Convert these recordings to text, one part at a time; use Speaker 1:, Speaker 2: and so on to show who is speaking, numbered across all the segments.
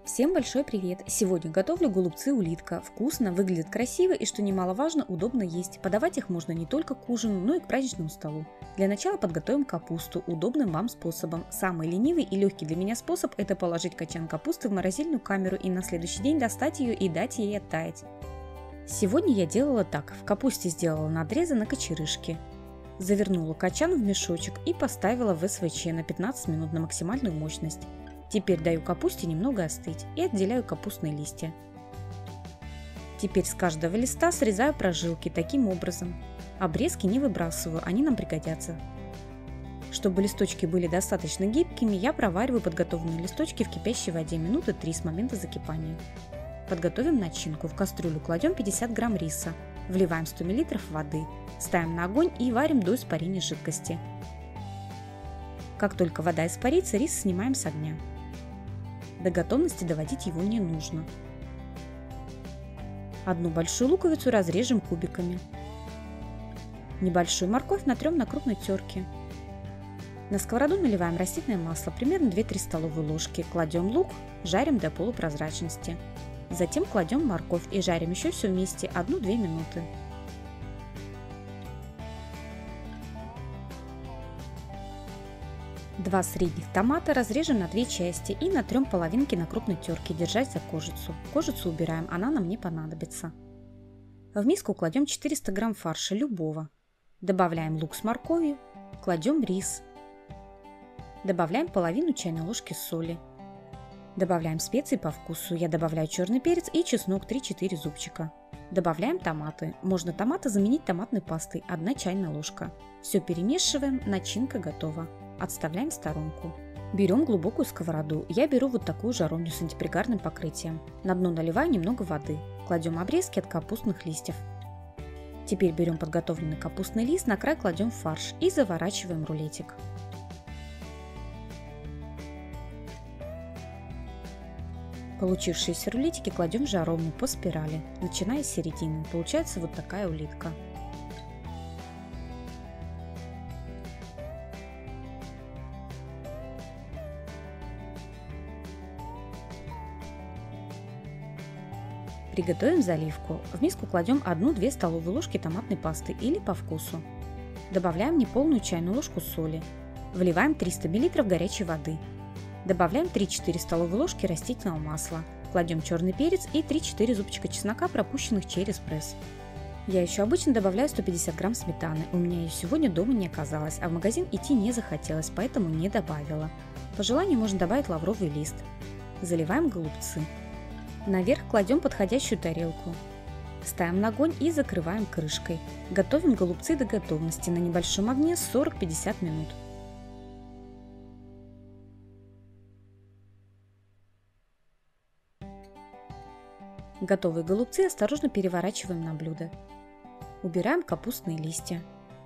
Speaker 1: Всем большой привет! Сегодня готовлю голубцы улитка. Вкусно, выглядит красиво и, что немаловажно, удобно есть. Подавать их можно не только к ужину, но и к праздничному столу. Для начала подготовим капусту удобным вам способом. Самый ленивый и легкий для меня способ – это положить качан капусты в морозильную камеру и на следующий день достать ее и дать ей оттаять. Сегодня я делала так. В капусте сделала надрезы на кочерышки. Завернула качан в мешочек и поставила в СВЧ на 15 минут на максимальную мощность. Теперь даю капусте немного остыть и отделяю капустные листья. Теперь с каждого листа срезаю прожилки таким образом. Обрезки не выбрасываю, они нам пригодятся. Чтобы листочки были достаточно гибкими, я провариваю подготовленные листочки в кипящей воде минуты 3 с момента закипания. Подготовим начинку. В кастрюлю кладем 50 грамм риса, вливаем 100 мл воды, ставим на огонь и варим до испарения жидкости. Как только вода испарится, рис снимаем с огня. До готовности доводить его не нужно. Одну большую луковицу разрежем кубиками. Небольшую морковь натрем на крупной терке. На сковороду наливаем растительное масло, примерно 2-3 столовые ложки. Кладем лук, жарим до полупрозрачности. Затем кладем морковь и жарим еще все вместе 1-2 минуты. Два средних томата разрежем на 2 части и натрем половинки на крупной терке, держать за кожицу. Кожицу убираем, она нам не понадобится. В миску кладем 400 грамм фарша любого. Добавляем лук с морковью, кладем рис. Добавляем половину чайной ложки соли. Добавляем специи по вкусу. Я добавляю черный перец и чеснок 3-4 зубчика. Добавляем томаты. Можно томаты заменить томатной пастой, 1 чайная ложка. Все перемешиваем, начинка готова. Отставляем в сторонку. Берем глубокую сковороду. Я беру вот такую жаровню с антипригарным покрытием. На дно наливаю немного воды. Кладем обрезки от капустных листьев. Теперь берем подготовленный капустный лист, на край кладем фарш и заворачиваем рулетик. Получившиеся рулетики кладем в жаровню по спирали, начиная с середины. Получается вот такая улитка. Приготовим заливку. В миску кладем 1-2 столовые ложки томатной пасты или по вкусу. Добавляем неполную чайную ложку соли. Вливаем 300 мл горячей воды. Добавляем 3-4 столовые ложки растительного масла. Кладем черный перец и 3-4 зубчика чеснока, пропущенных через пресс. Я еще обычно добавляю 150 грамм сметаны. У меня ее сегодня дома не оказалось, а в магазин идти не захотелось, поэтому не добавила. По желанию можно добавить лавровый лист. Заливаем голубцы. Наверх кладем подходящую тарелку. Ставим на огонь и закрываем крышкой. Готовим голубцы до готовности на небольшом огне 40-50 минут. Готовые голубцы осторожно переворачиваем на блюдо. Убираем капустные листья.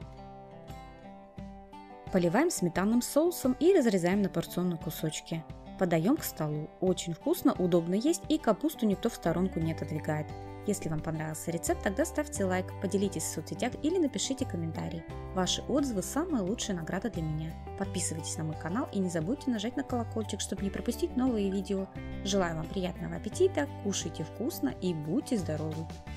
Speaker 1: Поливаем сметанным соусом и разрезаем на порционные кусочки. Подаем к столу. Очень вкусно, удобно есть и капусту никто в сторонку не отодвигает. Если вам понравился рецепт, тогда ставьте лайк, поделитесь в соцсетях или напишите комментарий. Ваши отзывы – самая лучшая награда для меня. Подписывайтесь на мой канал и не забудьте нажать на колокольчик, чтобы не пропустить новые видео. Желаю вам приятного аппетита, кушайте вкусно и будьте здоровы!